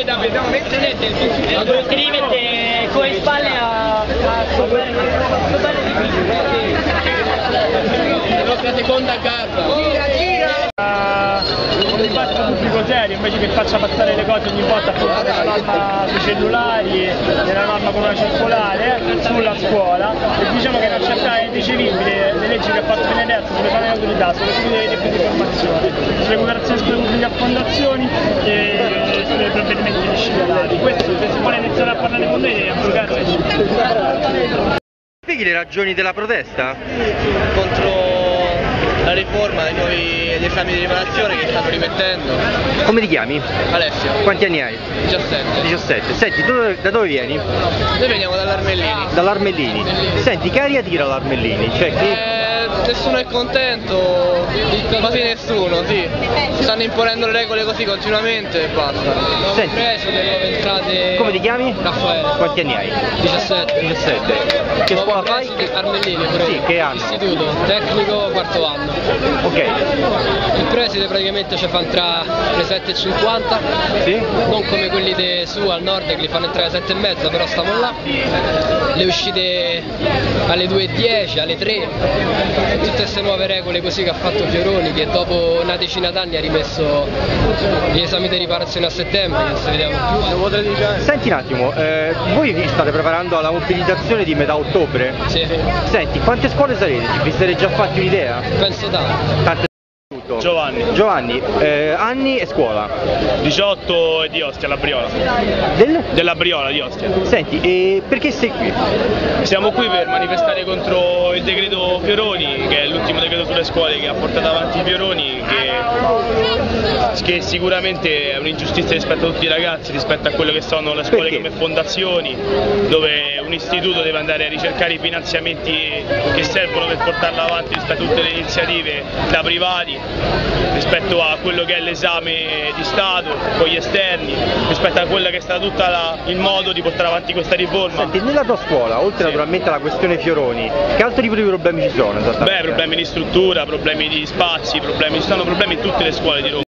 Ti rimette con le spalle a la nostra seconda casa. Un dibattito pubblico serio, invece che faccia passare le cose ogni volta appunto nella norma sui cellulari, nella norma con una circolare sulla scuola, e diciamo che un'accertata è indicevibile le leggi che ha fatto Benedetto sulle pari autorità, sulle cure dei debiti di formazione, sulle cooperazioni sulle pubbliche affondazioni e sui provvedimenti disciplinari. Questo, se si vuole iniziare a parlare con noi, è abrogato. Spieghi le ragioni della protesta? Contro la riforma degli esami di riparazione che stanno rimettendo. Come ti chiami? Alessio. Quanti anni hai? 17. 17. Senti, da dove vieni? Noi veniamo dall'Armellini. Dall'Armellini. Senti, che aria tira l'Armellini? Cioè, Nessuno è contento, quasi nessuno, sì. Stanno imponendo le regole così continuamente e basta. Senti, Preso delle nuove entrate. come ti chiami? Raffaele. Quanti anni hai? 17. 17. Che scuola fai? Armellini pure. Sì, che anno? Istituto, tecnico, quarto anno. Ok. Il preside praticamente ci fa entrare alle 7:50, Sì? non come quelli su al nord che li fanno entrare alle 7:30, però stiamo là. Le uscite alle 2:10, alle 3. Tutte queste nuove regole così che ha fatto Fioroni, che dopo una decina d'anni ha rimesso gli esami di riparazione a settembre, non si vediamo più. Senti un attimo, voi vi state preparando alla mobilitazione di metà ottobre? Sì, Senti, quante scuole sarete? Vi siete già fatti un'idea? penso tanto. Tante. Giovanni, anni e scuola? 18 di Ostia, la Briola. Della Briola di Ostia. Senti, e perché sei qui? Siamo qui per manifestare contro il decreto Fioroni, che è l'ultimo decreto sulle scuole che ha portato avanti Fioroni, che sicuramente è un'ingiustizia rispetto a tutti i ragazzi, rispetto a quello che sono le scuole come fondazioni, dove un istituto deve andare a ricercare i finanziamenti che servono per portarla avanti rispetto a tutte le iniziative da privati, rispetto a quello che è l'esame di Stato con gli esterni, rispetto a quello che è stato tutto il modo di portare avanti questa riforma. Senti, nella tua scuola, oltre naturalmente alla questione Fioroni, che altro tipo di problemi ci sono esattamente? Beh, problemi di struttura, problemi di spazi, ci sono problemi in tutte le scuole di Roma.